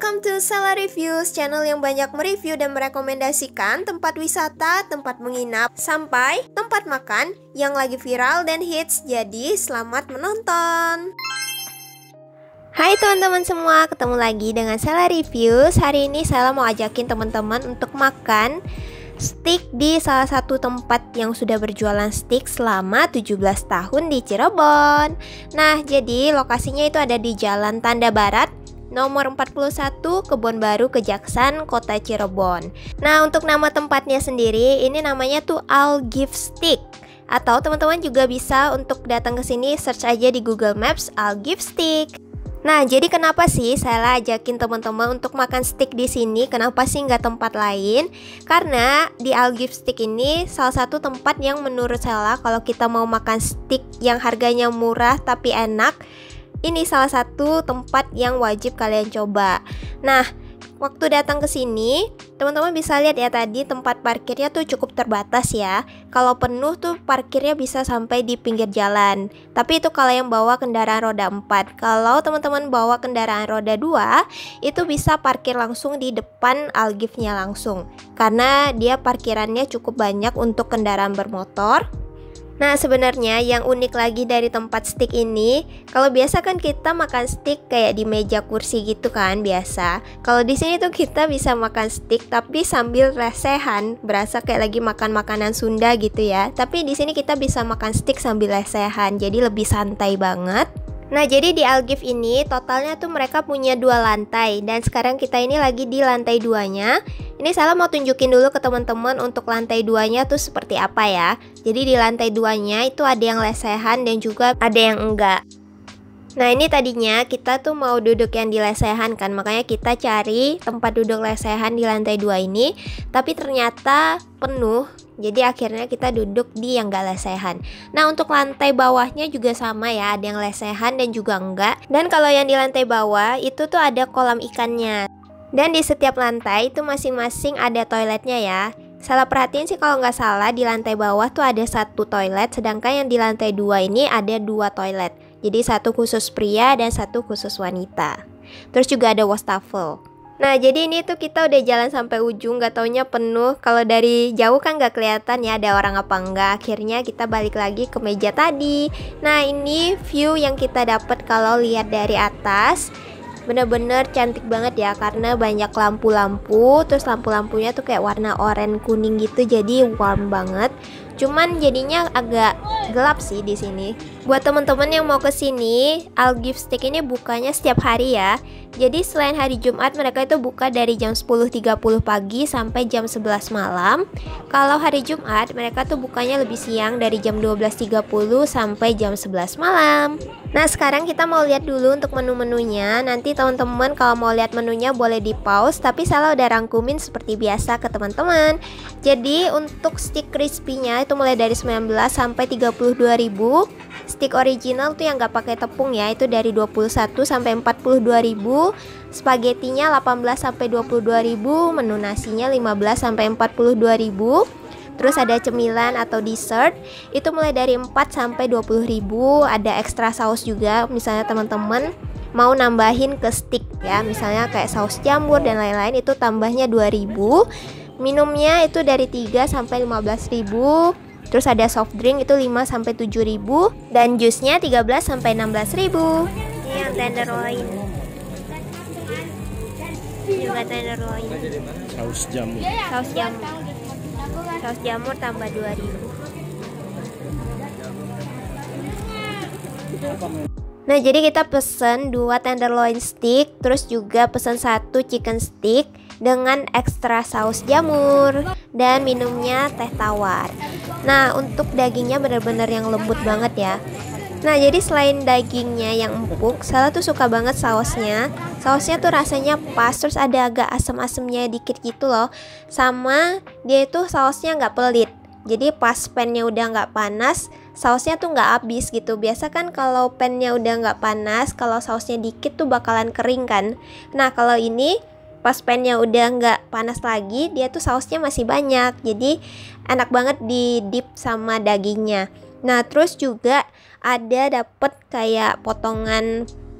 Welcome to Sela Reviews, channel yang banyak mereview dan merekomendasikan tempat wisata, tempat menginap, sampai tempat makan yang lagi viral dan hits. Jadi selamat menonton. Hai teman-teman semua, ketemu lagi dengan Sela Reviews. Hari ini Sela mau ajakin teman-teman untuk makan steak di salah satu tempat yang sudah berjualan steak selama 17 tahun di Cirebon. Nah, jadi lokasinya itu ada di Jalan Tanda Barat nomor 41, Kebon Baru, Kejaksan, Kota Cirebon. Nah, untuk nama tempatnya sendiri, ini namanya tuh Al Gift Steak. Atau teman-teman juga bisa untuk datang ke sini search aja di Google Maps Al Gift Steak. Nah, jadi kenapa sih saya ajakin teman-teman untuk makan steak di sini? Kenapa sih nggak tempat lain? Karena di Al Gift Steak ini salah satu tempat yang menurut saya kalau kita mau makan steak yang harganya murah tapi enak, ini salah satu tempat yang wajib kalian coba. Nah, waktu datang ke sini, teman-teman bisa lihat ya tadi tempat parkirnya tuh cukup terbatas ya. Kalau penuh tuh parkirnya bisa sampai di pinggir jalan. Tapi itu kalau yang bawa kendaraan roda 4. Kalau teman-teman bawa kendaraan roda 2, itu bisa parkir langsung di depan Algiftnya langsung. Karena dia parkirannya cukup banyak untuk kendaraan bermotor. Nah, sebenarnya yang unik lagi dari tempat steak ini, kalau biasa kan kita makan steak kayak di meja kursi gitu kan biasa. Kalau di sini tuh kita bisa makan steak tapi sambil lesehan, berasa kayak lagi makan makanan Sunda gitu ya. Tapi di sini kita bisa makan steak sambil lesehan, jadi lebih santai banget. Nah, jadi di Al Gift ini totalnya tuh mereka punya 2 lantai dan sekarang kita ini lagi di lantai 2-nya. Ini saya mau tunjukin dulu ke teman-teman untuk lantai 2-nya tuh seperti apa ya. Jadi di lantai 2-nya itu ada yang lesehan dan juga ada yang enggak. Nah, ini tadinya kita tuh mau duduk yang di lesehan kan, makanya kita cari tempat duduk lesehan di lantai 2 ini, tapi ternyata penuh. Jadi akhirnya kita duduk di yang gak lesehan. Nah, untuk lantai bawahnya juga sama ya, ada yang lesehan dan juga enggak. Dan kalau yang di lantai bawah itu tuh ada kolam ikannya. Dan di setiap lantai itu masing-masing ada toiletnya ya. Salah perhatiin sih kalau nggak salah di lantai bawah tuh ada 1 toilet, sedangkan yang di lantai 2 ini ada 2 toilet. Jadi 1 khusus pria dan 1 khusus wanita. Terus juga ada wastafel. Nah, jadi ini tuh kita udah jalan sampai ujung, gak taunya penuh. Kalau dari jauh kan gak kelihatan ya ada orang apa enggak. Akhirnya kita balik lagi ke meja tadi. Nah, ini view yang kita dapat kalau lihat dari atas. Bener-bener cantik banget ya, karena banyak lampu-lampu. Terus lampu-lampunya tuh kayak warna oranye kuning gitu, jadi warm banget. Cuman jadinya agak gelap sih di sini. Buat teman-teman yang mau ke sini, Al Gift Steak ini bukanya setiap hari ya. Jadi selain hari Jumat, mereka itu buka dari jam 10.30 pagi sampai jam 11 malam. Kalau hari Jumat, mereka tuh bukanya lebih siang dari jam 12.30 sampai jam 11 malam. Nah, sekarang kita mau lihat dulu untuk menu-menunya. Nanti teman-teman kalau mau lihat menunya boleh di pause, tapi saya udah rangkumin seperti biasa ke teman-teman. Jadi untuk stick crispy-nya itu mulai dari 19 sampai 32.000. Stick original tuh yang gak pakai tepung ya, itu dari 21 sampai 42.000. Spaghettinya 18 sampai 22.000, menu nasinya 15 sampai 42.000. Terus ada cemilan atau dessert itu mulai dari 4 sampai 20.000. Ada extra saus juga, misalnya teman-teman mau nambahin ke stick ya, misalnya kayak saus jamur dan lain-lain, itu tambahnya 2.000. Minumnya itu dari 3 sampai 15.000. Terus ada soft drink itu 5 sampai 7.000 dan jusnya 13 sampai 16.000. Ini yang tenderloin. Juga tenderloin. Saus jamur. Saus jamur. Saus jamur tambah 2.000. Nah, jadi kita pesen 2 tenderloin stick, terus juga pesen 1 chicken stick dengan ekstra saus jamur dan minumnya teh tawar. Nah, untuk dagingnya bener-bener yang lembut banget ya. Nah, jadi selain dagingnya yang empuk, saya tuh suka banget sausnya. Sausnya tuh rasanya pas, terus ada agak asam-asamnya dikit gitu loh. Sama dia itu sausnya nggak pelit. Jadi pas pannya udah nggak panas, sausnya tuh nggak habis gitu. Biasa kan kalau pannya udah nggak panas, kalau sausnya dikit tuh bakalan kering kan. Nah, kalau ini pas pannya udah nggak panas lagi, dia tuh sausnya masih banyak. Jadi enak banget di dip sama dagingnya. Nah, terus juga ada dapet kayak potongan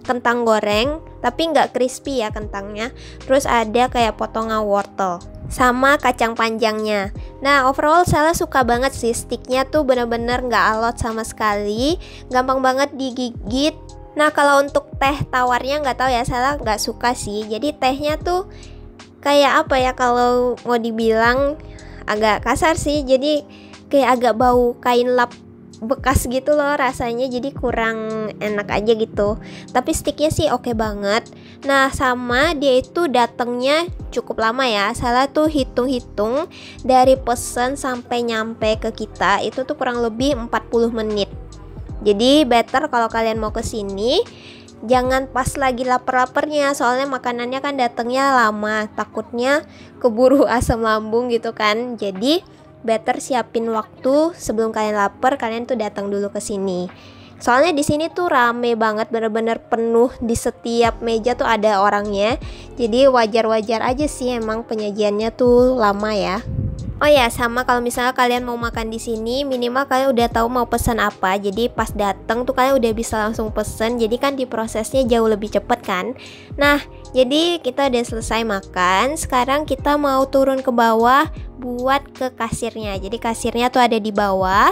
kentang goreng, tapi nggak crispy ya kentangnya. Terus ada kayak potongan wortel sama kacang panjangnya. Nah, overall Sela suka banget sih, sticknya tuh bener-bener nggak alot sama sekali, gampang banget digigit. Nah, kalau untuk teh tawarnya nggak tahu ya, Sela nggak suka sih. Jadi tehnya tuh kayak apa ya, kalau mau dibilang agak kasar sih, jadi kayak agak bau kain lap bekas gitu loh rasanya, jadi kurang enak aja gitu. Tapi sticknya sih oke banget. Nah, sama dia itu datangnya cukup lama ya. Salah tuh hitung-hitung dari pesen sampai nyampe ke kita itu tuh kurang lebih 40 menit. Jadi better kalau kalian mau ke sini jangan pas lagi lapar-laparnya, soalnya makanannya kan datangnya lama, takutnya keburu asam lambung gitu kan. Jadi better siapin waktu sebelum kalian lapar, kalian tuh datang dulu ke sini. Soalnya di sini tuh rame banget, bener-bener penuh, di setiap meja tuh ada orangnya. Jadi wajar-wajar aja sih emang penyajiannya tuh lama ya. Oh ya, sama kalau misalnya kalian mau makan di sini, minimal kalian udah tahu mau pesan apa. Jadi pas datang tuh kalian udah bisa langsung pesen. Jadi kan di prosesnya jauh lebih cepet kan. Nah, jadi kita udah selesai makan. Sekarang kita mau turun ke bawah buat ke kasirnya. Jadi kasirnya tuh ada di bawah.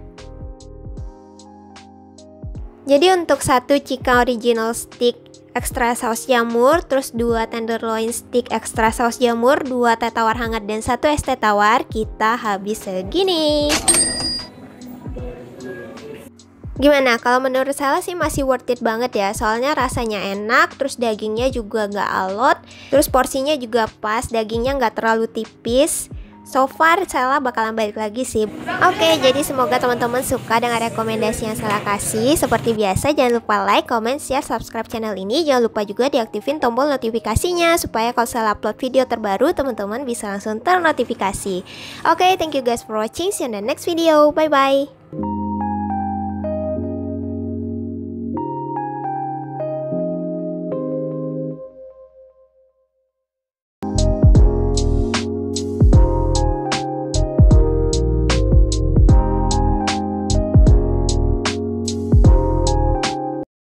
Jadi untuk satu chicken original stick ekstra saus jamur, terus 2 tenderloin stick ekstra saus jamur, 2 teh tawar hangat, dan 1 es teh tawar, kita habis segini. Gimana? Kalau menurut saya sih masih worth it banget ya, soalnya rasanya enak, terus dagingnya juga gak alot, terus porsinya juga pas, dagingnya gak terlalu tipis. So far Sela bakalan balik lagi sih. Oke, jadi semoga teman-teman suka dengan rekomendasi yang Sela kasih. Seperti biasa jangan lupa like, comment, share, subscribe channel ini. Jangan lupa juga diaktifin tombol notifikasinya supaya kalau Sela upload video terbaru teman-teman bisa langsung ternotifikasi. Oke, thank you guys for watching. See you in the next video. Bye bye.